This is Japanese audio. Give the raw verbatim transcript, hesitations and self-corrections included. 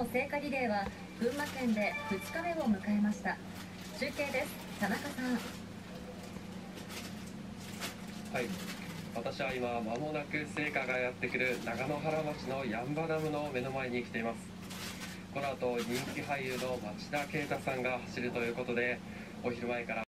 の聖火リレーは群馬県でふつかめを迎えました。中継です、田中さん。 はい、私は今まもなく聖火がやってくる長野原町の八ッ場ダムの目の前に来ています。この後人気俳優の町田啓太さんが走るということで、お昼前から